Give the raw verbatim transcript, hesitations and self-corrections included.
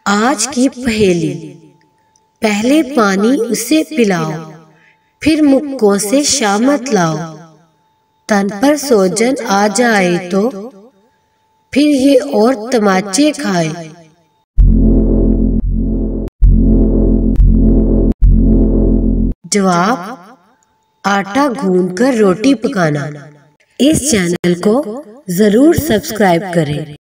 आज की पहेली। पहले पानी उसे पिलाओ, फिर मुक्कों से शामत लाओ। तन पर सोजन आ जाए तो फिर ये और तमाचे खाए। जवाब, आटा गूंथकर रोटी पकाना। इस चैनल को जरूर सब्सक्राइब करें।